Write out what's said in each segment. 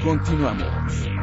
Continuamos.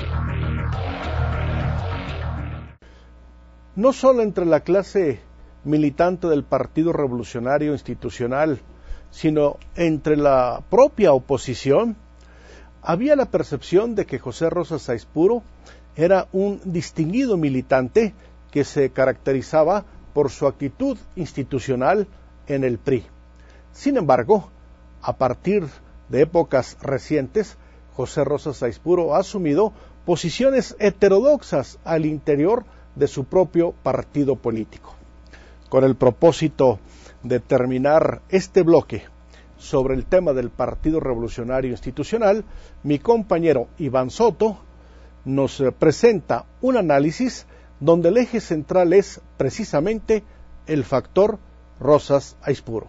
No solo entre la clase militante del Partido Revolucionario Institucional, sino entre la propia oposición, había la percepción de que José Rosas Saizpuro era un distinguido militante que se caracterizaba por su actitud institucional en el PRI. Sin embargo, a partir de épocas recientes, José Rosas Saizpuro ha asumido posiciones heterodoxas al interior de su propio partido político. Con el propósito de terminar este bloque sobre el tema del Partido Revolucionario Institucional, mi compañero Iván Soto nos presenta un análisis donde el eje central es precisamente el factor Rosas Saizpuro.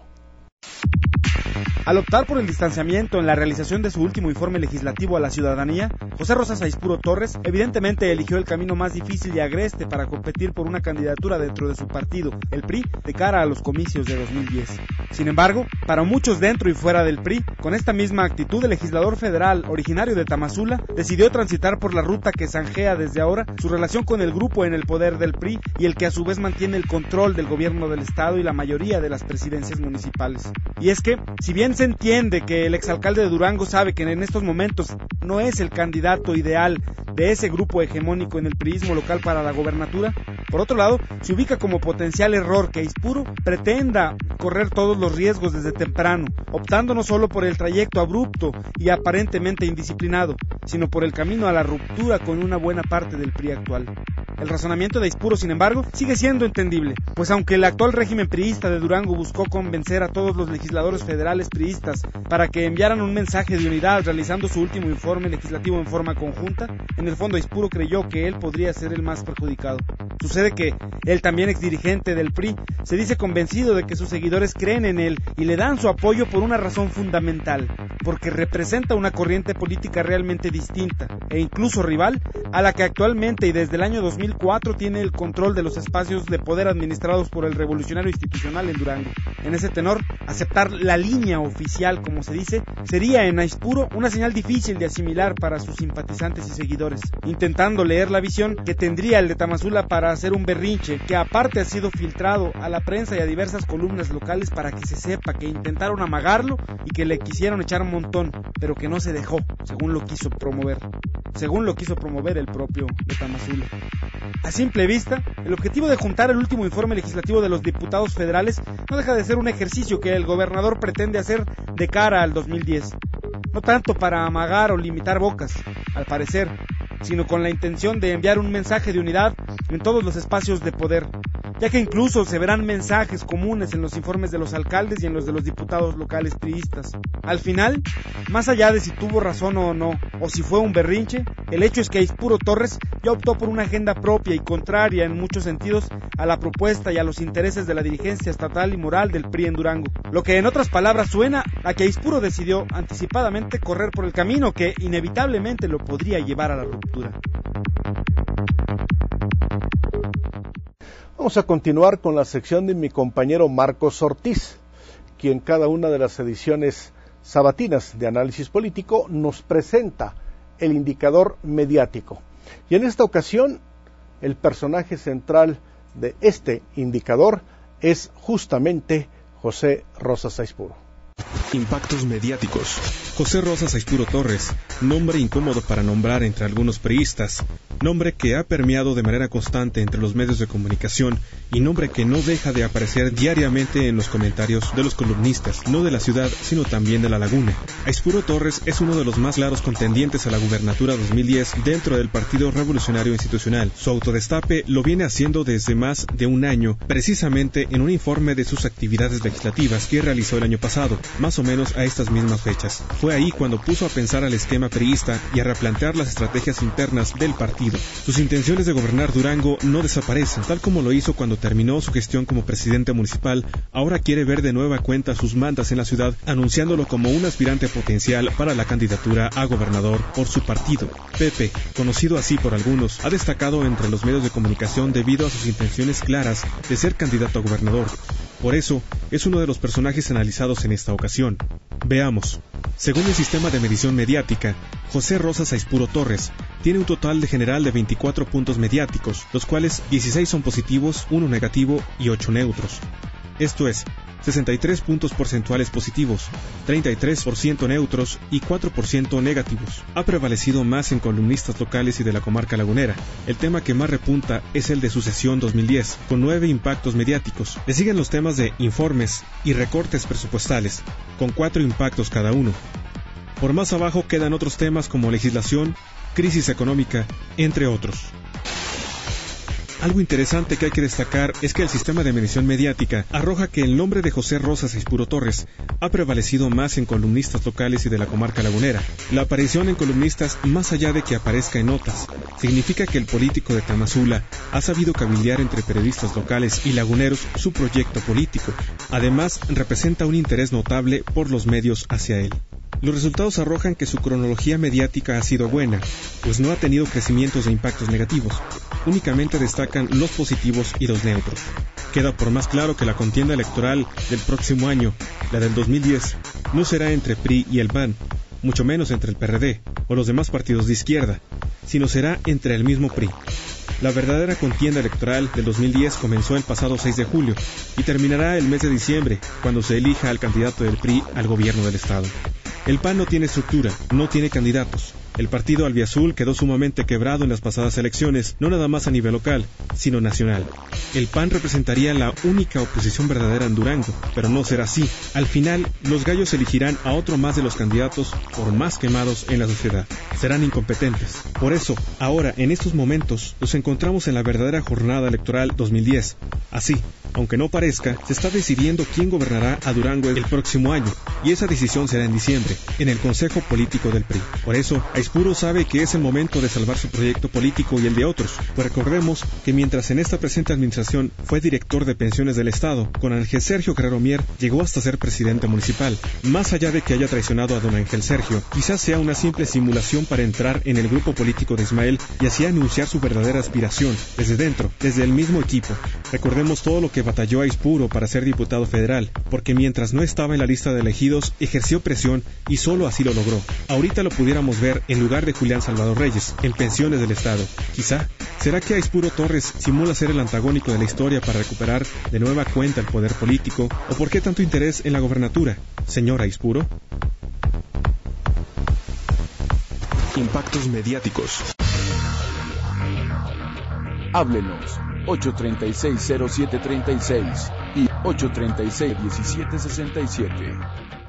Al optar por el distanciamiento en la realización de su último informe legislativo a la ciudadanía, José Rosas Saizpuro Torres evidentemente eligió el camino más difícil y agreste para competir por una candidatura dentro de su partido, el PRI, de cara a los comicios de 2010. Sin embargo, para muchos dentro y fuera del PRI, con esta misma actitud, el legislador federal originario de Tamazula decidió transitar por la ruta que zanjea desde ahora su relación con el grupo en el poder del PRI y el que a su vez mantiene el control del gobierno del estado y la mayoría de las presidencias municipales. Y es que, si bien se entiende que el exalcalde de Durango sabe que en estos momentos no es el candidato ideal de ese grupo hegemónico en el priismo local para la gobernatura, por otro lado, se ubica como potencial error que Saizpuro pretenda correr todos los riesgos desde temprano, optando no solo por el trayecto abrupto y aparentemente indisciplinado, sino por el camino a la ruptura con una buena parte del PRI actual. El razonamiento de Saizpuro, sin embargo, sigue siendo entendible, pues aunque el actual régimen priista de Durango buscó convencer a todos los legisladores federales priistas para que enviaran un mensaje de unidad realizando su último informe legislativo en forma conjunta, en el fondo Saizpuro creyó que él podría ser el más perjudicado. Sucede que él, también exdirigente del PRI, se dice convencido de que sus seguidores creen en él y le dan su apoyo por una razón fundamental, porque representa una corriente política realmente distinta e incluso rival a la que actualmente y desde el año 2004 tiene el control de los espacios de poder administrados por el Revolucionario Institucional en Durango. En ese tenor, aceptar la línea oficial, como se dice, sería en Saizpuro una señal difícil de asimilar para sus simpatizantes y seguidores, intentando leer la visión que tendría el de Tamazula para hacer un berrinche que aparte ha sido filtrado a la prensa y a diversas columnas locales para que se sepa que intentaron amagarlo y que le quisieron echar un montón, pero que no se dejó, según lo quiso promover el propio de Tamazula. A simple vista, el objetivo de juntar el último informe legislativo de los diputados federales no deja de ser un ejercicio que el gobernador pretende hacer de cara al 2010. No tanto para amagar o limitar bocas, al parecer, sino con la intención de enviar un mensaje de unidad en todos los espacios de poder, ya que incluso se verán mensajes comunes en los informes de los alcaldes y en los de los diputados locales priistas. Al final, más allá de si tuvo razón o no, o si fue un berrinche, el hecho es que Saizpuro Torres ya optó por una agenda propia y contraria en muchos sentidos a la propuesta y a los intereses de la dirigencia estatal y moral del PRI en Durango, lo que en otras palabras suena a que Saizpuro decidió anticipadamente correr por el camino que inevitablemente lo podría llevar a la ruptura. Vamos a continuar con la sección de mi compañero Marcos Ortiz, quien cada una de las ediciones sabatinas de análisis político nos presenta el indicador mediático. Y en esta ocasión, el personaje central de este indicador es justamente José Rosas Saizpuro. Impactos mediáticos. José Rosas Saizpuro Torres, nombre incómodo para nombrar entre algunos priistas, nombre que ha permeado de manera constante entre los medios de comunicación y nombre que no deja de aparecer diariamente en los comentarios de los columnistas, no de la ciudad, sino también de la laguna. Saizpuro Torres es uno de los más claros contendientes a la gubernatura 2010 dentro del Partido Revolucionario Institucional. Su autodestape lo viene haciendo desde más de un año, precisamente en un informe de sus actividades legislativas que realizó el año pasado, más o menos a estas mismas fechas. Fue ahí cuando puso a pensar al esquema priista y a replantear las estrategias internas del partido. Sus intenciones de gobernar Durango no desaparecen, tal como lo hizo cuando terminó su gestión como presidente municipal. Ahora quiere ver de nueva cuenta sus mandas en la ciudad, anunciándolo como un aspirante potencial para la candidatura a gobernador por su partido. Pepe, conocido así por algunos, ha destacado entre los medios de comunicación debido a sus intenciones claras de ser candidato a gobernador. Por eso, es uno de los personajes analizados en esta ocasión. Veamos. Según el sistema de medición mediática, José Rosas Aispuro Torres tiene un total de general de 24 puntos mediáticos, los cuales 16 son positivos, 1 negativo y 8 neutros. Esto es, 63 puntos porcentuales positivos, 33% neutros y 4% negativos. Ha prevalecido más en columnistas locales y de la comarca lagunera. El tema que más repunta es el de sucesión 2010, con 9 impactos mediáticos. Le siguen los temas de informes y recortes presupuestales, con 4 impactos cada uno. Por más abajo quedan otros temas como legislación, crisis económica, entre otros. Algo interesante que hay que destacar es que el sistema de medición mediática arroja que el nombre de José Rosas Aispuro Torres ha prevalecido más en columnistas locales y de la comarca lagunera. La aparición en columnistas, más allá de que aparezca en notas, significa que el político de Tamazula ha sabido cabildear entre periodistas locales y laguneros su proyecto político. Además, representa un interés notable por los medios hacia él. Los resultados arrojan que su cronología mediática ha sido buena, pues no ha tenido crecimientos de impactos negativos. Únicamente destacan los positivos y los neutros. Queda por más claro que la contienda electoral del próximo año, la del 2010, no será entre PRI y el PAN, mucho menos entre el PRD o los demás partidos de izquierda, sino será entre el mismo PRI. La verdadera contienda electoral del 2010 comenzó el pasado 6 de julio y terminará el mes de diciembre, cuando se elija al candidato del PRI al gobierno del estado. El PAN no tiene estructura, no tiene candidatos. El partido albiazul quedó sumamente quebrado en las pasadas elecciones, no nada más a nivel local, sino nacional. El PAN representaría la única oposición verdadera en Durango, pero no será así. Al final, los gallos elegirán a otro más de los candidatos por más quemados en la sociedad. Serán incompetentes. Por eso, ahora, en estos momentos, nos encontramos en la verdadera jornada electoral 2010. Así, aunque no parezca, se está decidiendo quién gobernará a Durango el próximo año, y esa decisión será en diciembre, en el Consejo Político del PRI. Por eso, Aispuro sabe que es el momento de salvar su proyecto político y el de otros, pues recordemos que mientras en esta presente administración fue director de pensiones del Estado, con Ángel Sergio Guerrero Mier llegó hasta ser presidente municipal. Más allá de que haya traicionado a don Ángel Sergio, quizás sea una simple simulación para entrar en el grupo político de Ismael y así anunciar su verdadera aspiración, desde dentro, desde el mismo equipo. Recordemos todo lo que batalló Aispuro para ser diputado federal, porque mientras no estaba en la lista de elegidos, ejerció presión y solo así lo logró. Ahorita lo pudiéramos ver en lugar de Julián Salvador Reyes, en pensiones del Estado. Quizá, ¿será que Aispuro Torres simula ser el antagónico de la historia para recuperar de nueva cuenta el poder político? ¿O por qué tanto interés en la gobernatura, señor Aispuro? Impactos mediáticos. Háblenos 836-0736 y 836-1767.